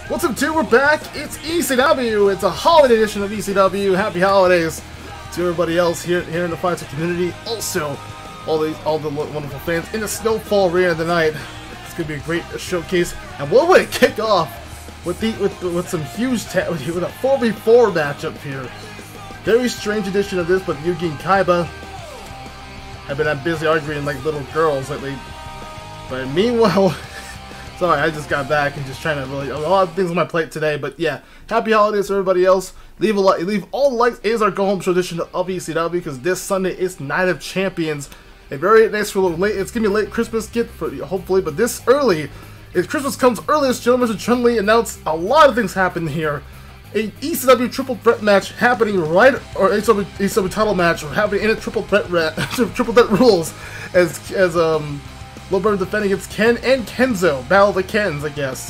What's up, dude? We're back. It's ECW. It's a holiday edition of ECW. Happy holidays to everybody else here in the fighter community. Also, all the wonderful fans in the Snowfall Arena tonight. It's gonna be a great showcase. And what would it kick off with some huge with a 4v4 matchup here? Very strange edition of this, but Yugi and Kaiba have been busy arguing like little girls lately. But meanwhile. Sorry, I just got back and just trying to really a lot of things on my plate today. But yeah, happy holidays to everybody else. Leave all the likes. It is our go home show edition of ECW because this Sunday is Night of Champions. A very nice for a little late. It's gonna be a late Christmas gift for hopefully, but this early, if Christmas comes early, as General Manager Chun-Li announced, a lot of things happen here. A ECW triple threat match happening right, or ECW title match happening in a triple threat rules as Lilburn defending against Ken and Kenzo. Battle of the Kens, I guess.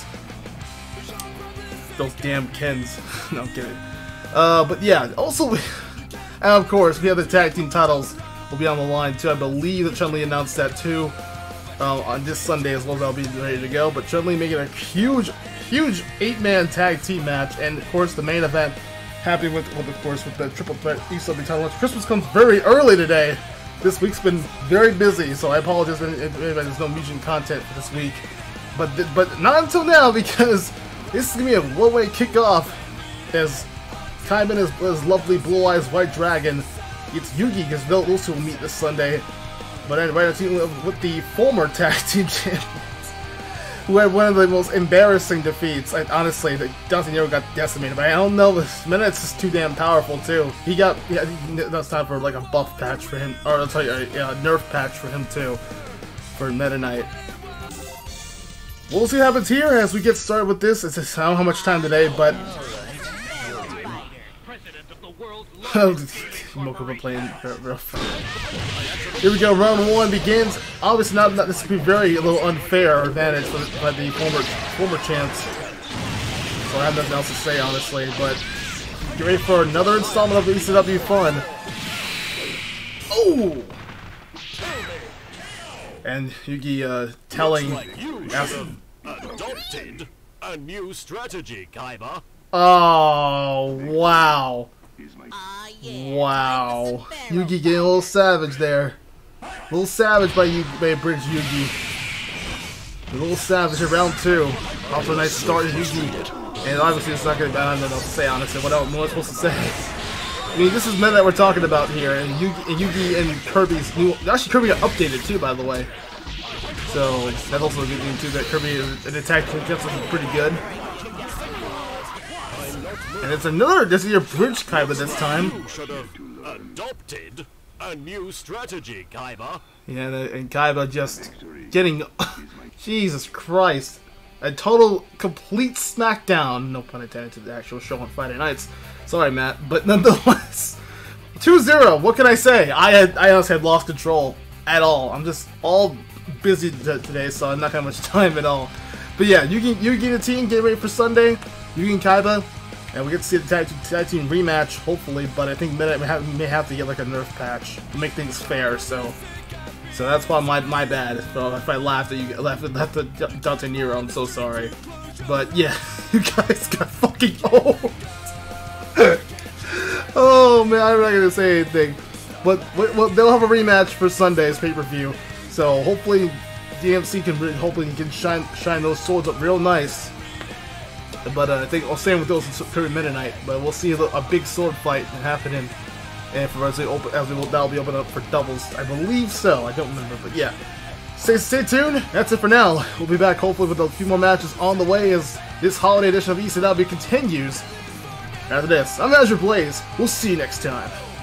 Those damn Kens. No, I'm kidding. But yeah, also, and of course, we have the tag team titles will be on the line too. I believe that Chun-Li announced that too on this Sunday as well. That'll be ready to go. But Chun-Li making a huge 8-man tag team match, and of course the main event happening with the triple threat ECW title match. Christmas comes very early today. This week's been very busy, so I apologize if there's no Mugen content for this week. But not until now, because this is going to be a one-way kickoff as Kaiba and his lovely Blue Eyes White Dragon gets Yugi, because those two will meet this Sunday. But anyway, with the former tag team champions, who had one of the most embarrassing defeats. Honestly, Dante and Nero got decimated, but I don't know, this Minute's just too damn powerful too. That's time for like a buff patch for him, or I'll tell you, a nerf patch for him too, for Meta Knight. We'll see what happens here as we get started with this. I don't know how much time today, but Moko playing rough. Here we go, round one begins. Obviously, this would be a little unfair advantage by the former champs. So I have nothing else to say, honestly. But get ready for another installment of ECW fun. Oh! And Yugi telling. Adopted a new strategy, Kaiba. Oh wow! Wow, Yugi getting a little savage there. A little savage by Bridge Yugi. A little savage in round two. Off to a nice start, Yugi. And obviously it's not going to be bad, I don't know what to say, honestly. What else am I supposed to say? I mean, this is Meta that we're talking about here. And Yugi and Kirby's new... Actually, Kirby got updated too, by the way. So, that's also a good thing too, that Kirby and attack defense is pretty good. And it's this is your Bridge Kaiba this time. You should have adopted a new strategy, Kaiba. Yeah, and Kaiba just getting, Jesus Christ, a total, complete smackdown, no pun intended, to the actual show on Friday nights. Sorry, Matt, but nonetheless, 2-0, what can I say? I honestly had lost control at all. I'm just all busy today, so I'm not gonna have much time at all. But yeah, you get a team, get ready for Sunday, Yugi and Kaiba. And we get to see the tag team rematch, hopefully, but I think Midnight may have to get like a nerf patch to make things fair. So that's why my bad. So if I laughed at Dante and Nero, I'm so sorry. But yeah, you guys got fucking old. Oh man, I'm not gonna say anything. But they'll have a rematch for Sunday's pay-per-view. So hopefully DMC can shine those swords up real nice. But I think I'll same with those Kirby Meta Knight. But we'll see a big sword fight happening, and that'll be open up for doubles. I believe so. I don't remember, but yeah. Stay tuned. That's it for now. We'll be back hopefully with a few more matches on the way as this holiday edition of ECW continues. After this, I'm Azure Blaze. We'll see you next time.